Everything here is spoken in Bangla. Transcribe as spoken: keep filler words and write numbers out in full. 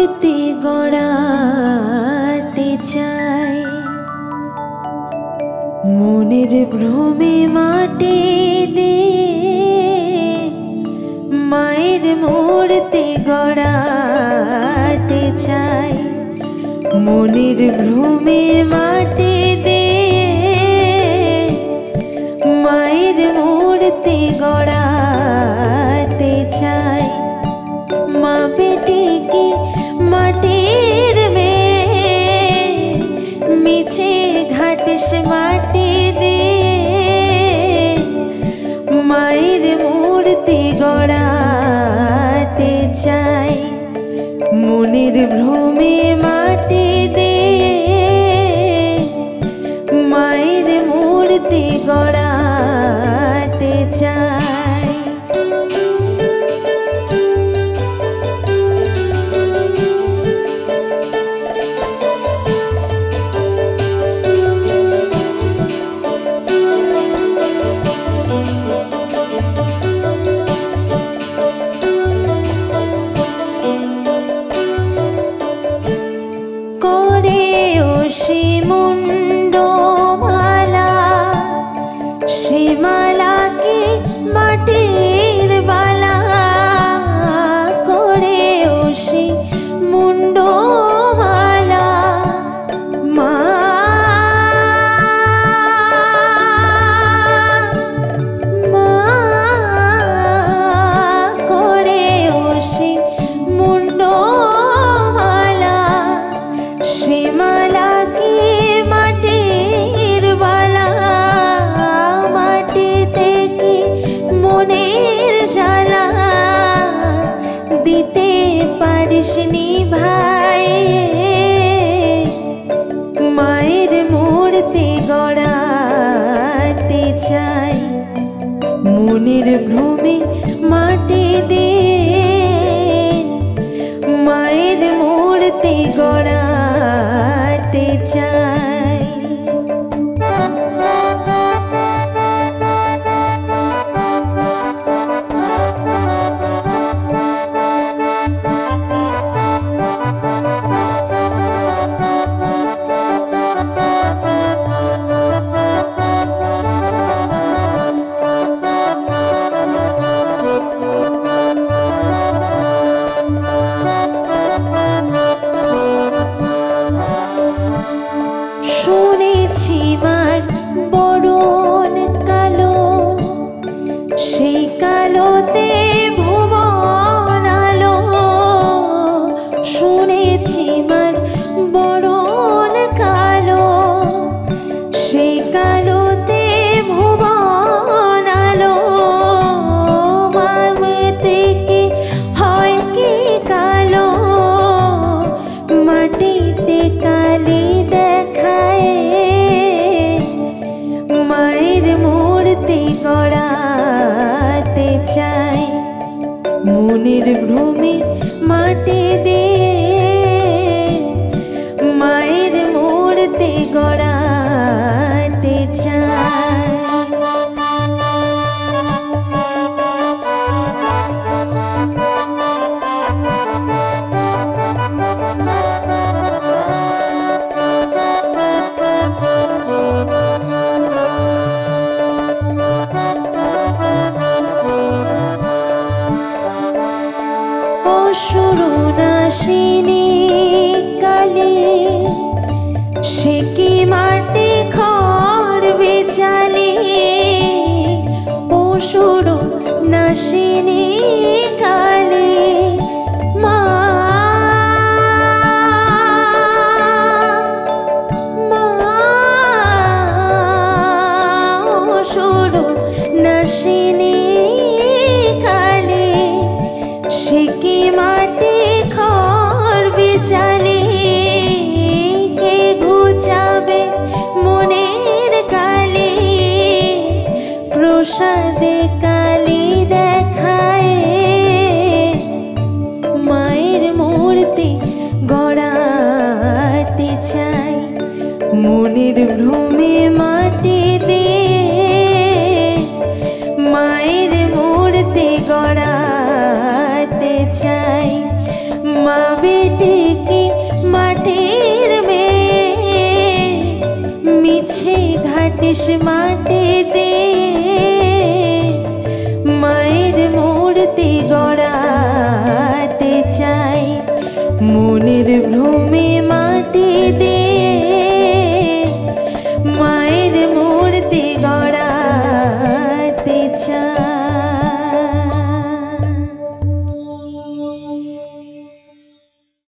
मूर्ति गড়াতে চাই মনের ভ্রমে মাটি দিয়ে মায়ের মূর্তি গড়াতে চাই মনের ভ্রমে মাটি দিয়ে মায়ের মূর্তি গড়াতে চাই মা বেটি কি মাটির মেয়ে মিছে ঘাটস মাটি দিয়ে মায়ের মূর্তি গড়াতে চাই মনের ভ্রমে মাটি দিয়ে মায়ের মূর্তি গড়াতে চাই मुंडोमाला शिमाला की माटीर बाला करे ओशी मुंडोमाला मा मा करे ओशी मुंडोमाला शिमाला भाई मायर मूर्ति गড়াতে চাই মনের ভ্রমে মাটি দিয়ে মায়ের মূর্তি গড়াতে চাই শুনেছি মার বরণ কালো সেই কালোতে ভুবন আলো শুনেছি মার বরণ কালো সেই কালোতে ভুবন আলো মামতে কি হয় কি কালো মাটিতে কালি গড়াতে চাই মনের ভ্রমে মাটি দিয়ে মায়ের মূর্তি গড়াতে চাই শুরুনাশিনী কালে সে কি মাটি খড় বেচালে ও শুরুনাশিনী কালে মা মা ও শুরুনাশিনী কালে সে কি মাটি খড় বেচালে কে ঘুচাবে মনের কালি প্রসাদে কালি দেখায় মায়ের মূর্তি গড়াতে চাই মনের ভ্রমে মাটি দিয়ে মায়ের মূর্তি গড়াতে চাই মা বেটে কি মাটির মেয়ে, মিছে ঘাটিস মাটি দিয়ে মায়ের মূর্তি গড়াতে চাই। মনের ভ্রমে